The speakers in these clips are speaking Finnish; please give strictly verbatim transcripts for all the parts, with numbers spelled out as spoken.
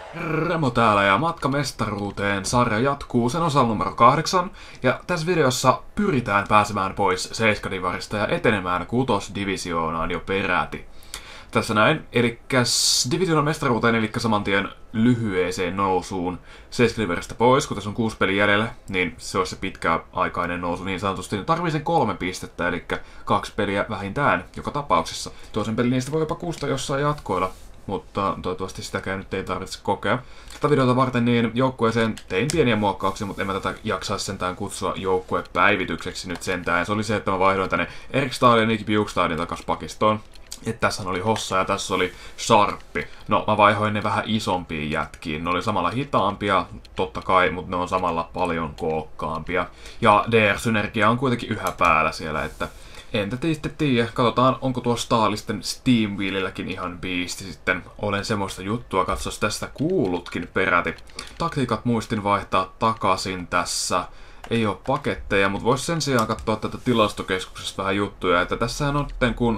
Remo täällä ja matka mestaruuteen sarja jatkuu sen osan numero kahdeksan. Ja tässä videossa pyritään pääsemään pois seiskadivarista ja etenemään kutosdivisioonaan jo peräti. Tässä näin, eli divisioonan mestaruuteen, eli saman tien lyhyeseen nousuun seiskadivarista pois, kun tässä on kuusi peliä jäljellä, niin se olisi se pitkäaikainen nousu niin sanotusti. Tarvii sen kolme pistettä, eli kaksi peliä vähintään joka tapauksessa. Toisen pelin niistä voi jopa kuusta jossain jatkoilla, mutta toivottavasti sitäkään nyt ei tarvitse kokea. Tätä videota varten niin joukkueeseen tein pieniä muokkauksia, mutta en mä tätä jaksaisi sentään kutsua joukkuepäivitykseksi nyt sentään. Se oli se, että mä vaihdoin tänne Erik Stahlin ja Nicky Bjugstadin takas pakistoon. Että tässä oli Hossa ja tässä oli Sharppi. No, mä vaihoin ne vähän isompiin jätkiin. Ne oli samalla hitaampia, totta kai, mutta ne on samalla paljon kookkaampia. Ja D R-synergia on kuitenkin yhä päällä siellä, että entä sitten tiedä. Katsotaan, onko tuo Stahlisten Steam Wheelilläkin ihan biisti sitten. Olen semmoista juttua, katsos tästä kuullutkin peräti. Taktiikat muistin vaihtaa takaisin tässä. Ei oo paketteja, mutta vois sen sijaan katsoa tätä tilastokeskuksesta vähän juttuja. Että tässähän on sitten kun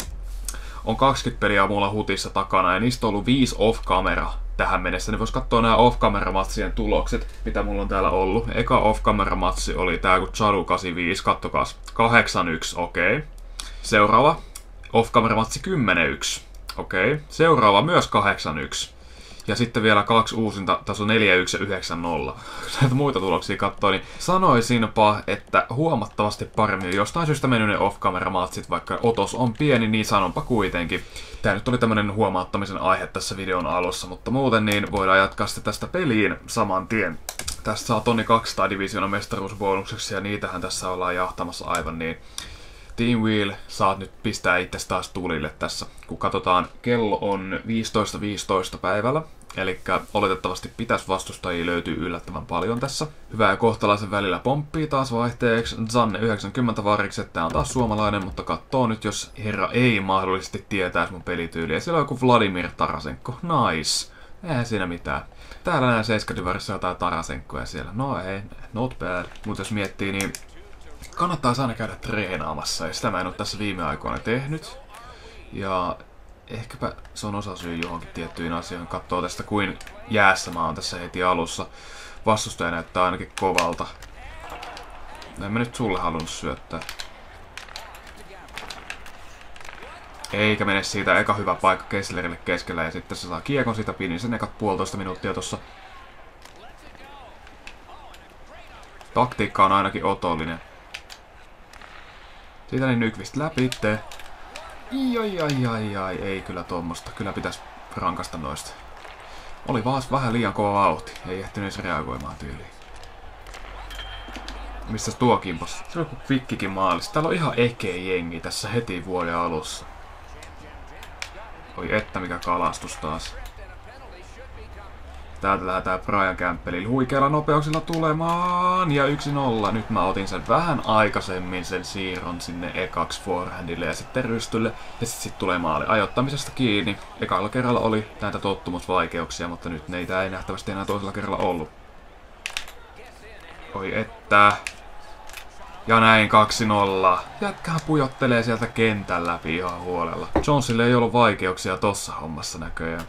on kaksikymmentä peliä mulla hutissa takana ja niistä on ollut viisi off-camera tähän mennessä, niin vois katsoa nämä off-camera-matsien tulokset, mitä mulla on täällä ollut. Eka off-camera-matsi oli tää kun Chadu kahdeksankymmentäviisi, kattokas, kahdeksan yksi, okei. Okay. Seuraava off-camera-matsi kymmenen yksi, okei. Okay. Seuraava myös kahdeksan yksi. Ja sitten vielä kaksi uusinta, tässä on neljä yksi ja yhdeksän nolla. Kun näitä muita tuloksia katsoo, niin sanoisinpa, että huomattavasti paremmin jostain syystä mennyt ne off-camera-matsit, vaikka otos on pieni, niin sanonpa kuitenkin. Tää nyt oli tämmönen huomauttamisen aihe tässä videon alussa, mutta muuten niin voidaan jatkaa sitten tästä peliin saman tien. Tästä saa tonni kaksisataa divisioonan mestaruusbonukseksi ja niitähän tässä ollaan jahtamassa aivan niin. Team Wheel, saat nyt pistää itse taas tulille tässä. Kun katsotaan, kello on viisitoista viisitoista päivällä. Eli oletettavasti pitäisi vastustajia löytyy yllättävän paljon tässä. Hyvä ja kohtalaisen välillä pomppii taas vaihteeksi. Zanne yhdeksänkymmentä varikset, tää on taas suomalainen, mutta katsoo nyt, jos herra ei mahdollisesti tietäisi mun pelityyliä. Siellä on joku Vladimir Tarasenko. Nice. Eihän siinä mitään. Täällä näin seiskadivarissa jotain Tarasenkoja siellä. No ei, not bad. Mutta jos miettii, niin kannattaa aina käydä treenaamassa, ja sitä mä en ole tässä viime aikoina tehnyt. Ja ehkäpä se on osa syy johonkin tiettyihin asioihin. Katsoo tästä kuin jäässä mä oon tässä heti alussa. Vastustaja näyttää ainakin kovalta. En mä nyt sulle halunnut syöttää. Eikä mene siitä, eka hyvä paikka Kesslerille keskellä ja sitten se saa kiekon siitä pinin sen ekat puolitoista minuuttia tossa. Taktiikka on ainakin otollinen. Siitä niin Nyqvist läpitte. Ai ai ai ai, ei kyllä tuommoista. Kyllä pitäisi rankasta noista. Oli vaan vähän liian kova vauhti. Ei ehtinyt edes reagoimaan tyyliin. Mistäs tuo kimpos? Se on joku kvikkikin maalissa. Täällä on ihan ekeä jengi tässä heti vuoden alussa. Oi että mikä kalastus taas. Täältä lähdetään Brian Campbellille huikealla nopeuksilla tulemaan. Ja yksi nolla. Nyt mä otin sen vähän aikaisemmin sen siirron sinne ekaksi forehandille ja sitten rystylle. Ja sitten sit tulee maali ajoittamisesta kiinni. Ekalla kerralla oli näitä tottumusvaikeuksia, mutta nyt neitä ei nähtävästi enää toisella kerralla ollut. Oi että. Ja näin kaksi nolla. Jätkähän pujottelee sieltä kentän läpi ihan huolella. Jonesille ei ollut vaikeuksia tossa hommassa näköjään.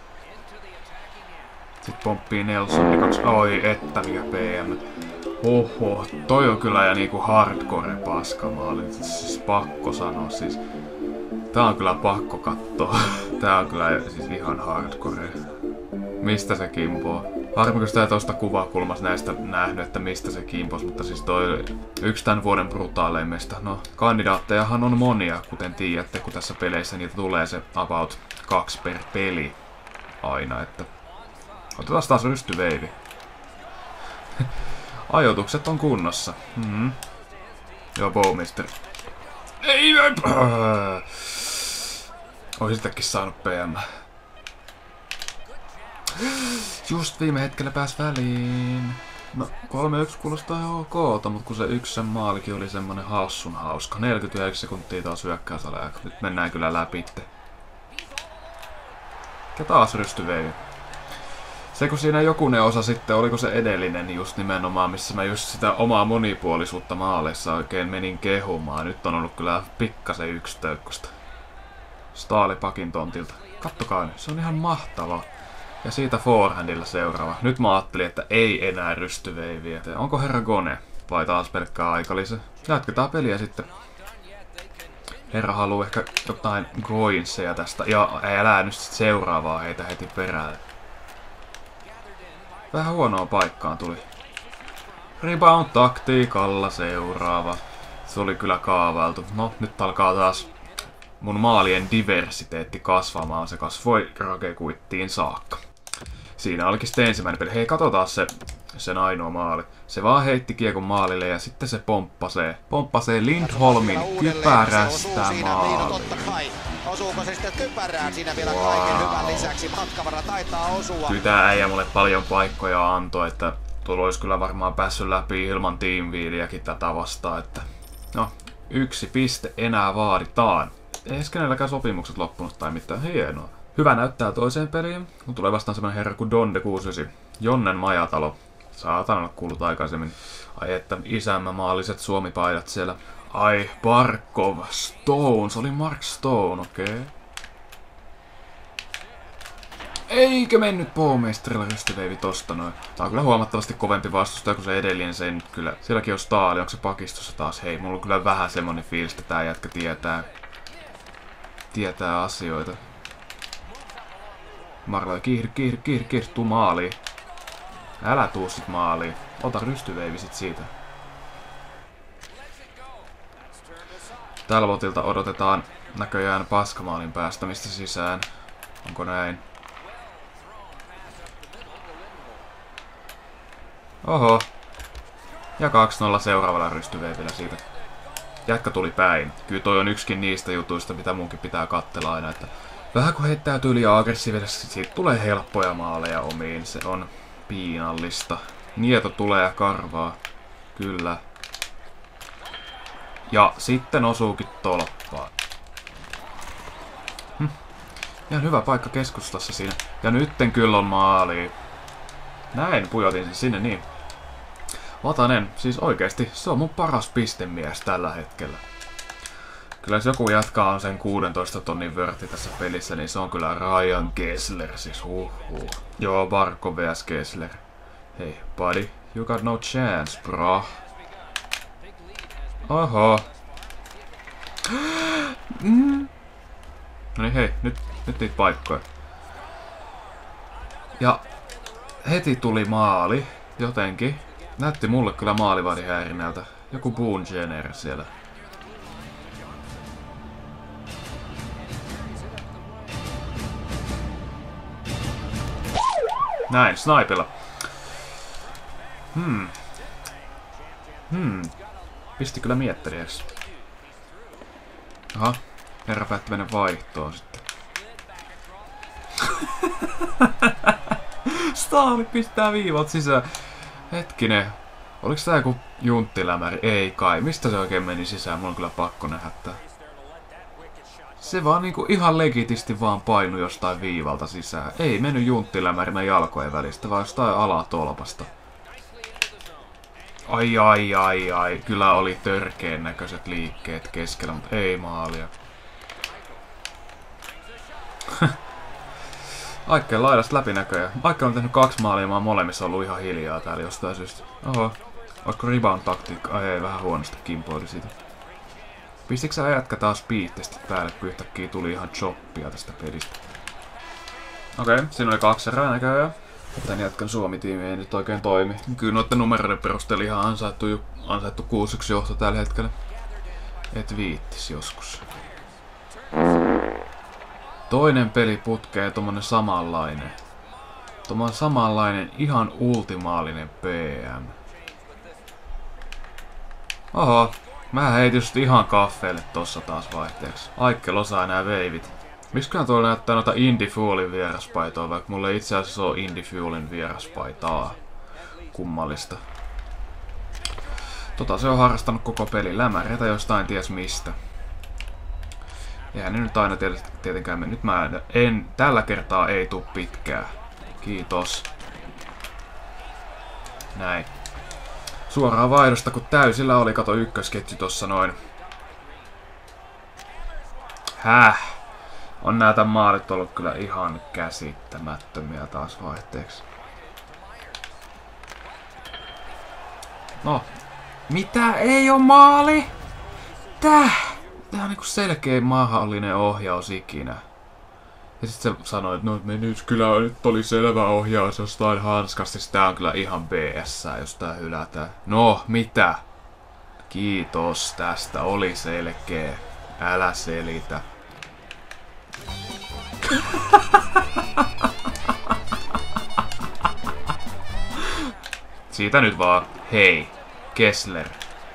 Sitten pomppii Nelson kaksi. Oi että mikä P M. Oho, toi on kyllä ja niinku hardcore paskamaali. Siis pakko sanoa siis. Tää on kyllä pakko kattoo. Tää on kyllä siis ihan hardcore. Mistä se kimpoo? Harmi, sitä tosta kuvakulmassa näistä nähnyt, että mistä se kimpos, mutta siis toi yksi tän vuoden brutaaleimmista. No, kandidaattejahan on monia, kuten tiedätte, kun tässä peleissä niitä tulee se about kaksi per peli aina, että otetaan taas rystyveivi. Ajoitukset on kunnossa. Mm-hmm. Joo, Bowmister. Ei, ei, äh. Ois sitäkin saanut P M. Just viime hetkellä pääs väliin. No, kolme yksi kuulostaa ihan okolta, mutta kun se yksi sen maalikin oli semmonen hassun hauska. neljäkymmentäyksi sekuntia taas hyökkäysala. Nyt mennään kyllä läpi. Ja taas rystyveivi. Se kun siinä jokunen osa sitten, oliko se edellinen just nimenomaan, missä mä just sitä omaa monipuolisuutta maaleissa oikein menin kehumaan. Nyt on ollut kyllä pikkasen yksitöykköstä. Staali pakin tontilta. Kattokaa nyt, se on ihan mahtavaa. Ja siitä forehandilla seuraava. Nyt mä ajattelin, että ei enää rystyveiviä. Onko herra Gone? Vai taas pelkkää aikalise? Jatketaan peliä sitten. Herra haluaa ehkä jotain coinseja tästä. Ja älä nyt sit seuraavaa heitä heti perään. Vähän huonoa paikkaan tuli. Rebound taktiikalla seuraava. Se oli kyllä kaavailtu. No, nyt alkaa taas mun maalien diversiteetti kasvamaan. Se kasvoi rakekuittiin saakka. Siinä olikin sitten ensimmäinen peli. Hei, katsotaan se, sen ainoa maali. Se vaan heitti kiekon maalille ja sitten se pomppasee. Pomppasee Lindholmin kypärästä maaliin. Osuuko se sitten kypärään siinä vielä kaiken hyvän lisäksi? Matkavara taitaa osua. Kyllä tää äijä mulle paljon paikkoja antoi, että tuolla olisi kyllä varmaan päässyt läpi ilman tiimviiliäkin tätä vastaan. Että no, yksi piste enää vaaditaan. Ei edes kenelläkään sopimukset loppunut tai mitään. Hienoa. Hyvä näyttää toiseen peliin, kun tulee vastaan semmonen herra kuin Donde kuusikymmentäyhdeksän. Jonnen majatalo. Saatan olla kuullut aikaisemmin. Ai että isänmämaalliset suomipaidat siellä. Ai, Barkov Stone. Se oli Mark Stone, okei. Okay. Eikä mennyt Poomeisterilla rystyveivi tosta noin. Tää on kyllä huomattavasti kovempi vastustaja kuin se edellinen. Se ei nyt kyllä. Sielläkin on Staali. Onko se pakistossa taas? Hei, mulla on kyllä vähän semmonen fiilis, että tää jätkä tietää. Tietää asioita. Marloi, kiihdy, kiihdy, kiihdy, kiihdy, tuu maaliin. Älä tuu sit maaliin. Ota rystyveivi sit siitä. Talbotilta odotetaan näköjään paskamaalin päästämistä sisään. Onko näin? Oho. Ja kaksi nolla seuraavalla rystyveivillä siitä. Jätkä tuli päin. Kyllä toi on yksikin niistä jutuista, mitä munkin pitää katsella aina, että vähän kun heittää tyyliä aggressiivisesti, siitä tulee helppoja maaleja omiin. Se on piinallista. Nieto tulee ja karvaa. Kyllä. Ja sitten osuukin tolppaan. Hm. Ihan hyvä paikka keskustassa siinä. Ja nytten kyllä on maali. Näin pujotin sen sinne niin. Vatanen, siis oikeesti, se on mun paras pistemies tällä hetkellä. Kyllä jos joku jatkaa on sen kuudentoista tonnin vörtti tässä pelissä, niin se on kyllä Ryan Kessler, siis huh huh. Joo, Barkov vs Kessler. Hei, buddy, you got no chance, bro. Oho. Mm. No niin, hei, nyt, nyt niitä paikkoja. Ja heti tuli maali, jotenkin. Näytti mulle kyllä maalivahdin häirinnältä. Joku Boone Jenner siellä. Näin, snipella. Hmm. Hmm. Pisti kyllä miettelijäksi. Aha. Herra päätti mennä vaihtoon sitten. Staali pistää viivat sisään. Hetkinen. Oliko tää joku junttilämäri? Ei kai. Mistä se oikein meni sisään? Mulla on kyllä pakko nähdä tää. Se vaan niinku ihan legitisti vaan painu jostain viivalta sisään. Ei mennyt junttilämärinä jalkojen välistä, vaan jostain alatolpasta. Ai ai ai ai. Kyllä oli törkeen näköiset liikkeet keskellä, mutta ei maalia. Aikkeen laidasta läpinäköjä. Aikke on tehnyt kaksi maalia, mä oon molemmissa ollut ihan hiljaa täällä jostain syystä. Oho. Ootko rebound taktiikka? Ai ei, vähän huonosti kimpoili siitä. Pistikö sä jätkä taas speed-testit päälle, kun yhtäkkiä tuli ihan choppia tästä pelistä? Okei, okay, siinä oli kaksi erää näköjään. Tän jätkän Suomi-tiimi ei nyt oikein toimi. Kyllä noitten numeroiden perusteella ihan ansaittu, ansaittu kuusi yksi johto tällä hetkellä. Et viittis joskus. Toinen peli putkee tommonen samanlainen. Tommonen samanlainen ihan ultimaalinen P M. Oho, mä heitin just ihan kaffeelle tossa taas vaihteeksi. Aikkel osaa nää veivit. Miksiköhän tuolla näyttää noita Indie Fuelin vieraspaitoa, vaikka mulla ei itse asiassa ole Indie Fuelin vieraspaitaa. Kummallista. Tota se on harrastanut koko pelin lämäreitä jostain ties mistä. Eihän ne nyt aina tietenkään mene. Nyt mä en, tällä kertaa ei tuu pitkää. Kiitos. Näin. Suoraan vaihdosta kun täysillä oli, kato ykkösketju tossa noin. Häh? On näitä maalit ollut kyllä ihan käsittämättömiä taas vaihteeksi. No. Mitä? Ei oo maali? Täh? Tää on niinku selkeä mahdollinen ohjaus ikinä. Ja sit se sanoi, että no me nyt kyllä nyt oli selvä ohjaus jostain hanskasta. Tää on kyllä ihan B S, jos tää hylätään. No, mitä? Kiitos tästä, oli selkeä. Älä selitä. Siitä nyt vaan. Hei, Kessler.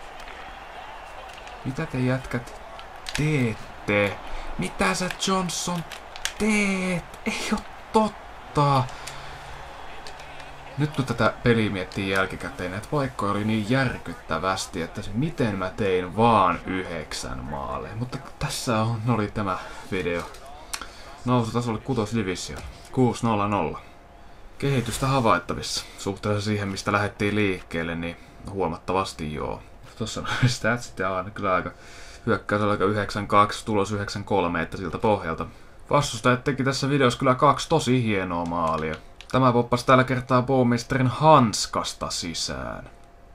Mitä te jätkät teette? Mitä sä Johnson teet? Ei oo totta. Nyt kun tätä peliä miettii jälkikäteen, että paikkoja oli niin järkyttävästi, että se miten mä tein vaan yhdeksän maaleen. Mutta tässä on, oli tämä video. Nousu tasolle kutosdivisioon. kuusi nolla nolla. Kehitystä havaittavissa. Suhteessa siihen, mistä lähdettiin liikkeelle, niin huomattavasti joo. Tuossa statsit ja on kyllä aika hyökkäys aika yhdeksän kaksi, tulos yhdeksän kolme, että siltä pohjalta. Vastustajat teki tässä videossa kyllä kaksi tosi hienoa maalia. Tämä poppasi tällä kertaa Bowmeisterin hanskasta sisään.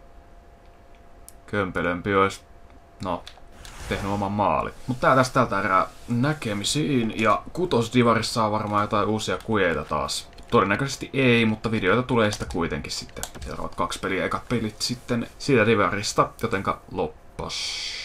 Kömpelömpi olisi, no, tehnyt oman maali. Mutta tää tästä tältä erää näkemisiin, ja kutosdivarissa on varmaan jotain uusia kujeita taas. Todennäköisesti ei, mutta videoita tulee sitä kuitenkin sitten. Seuraavat kaksi peliä, ekat pelit sitten siitä divarista, jotenka loppas.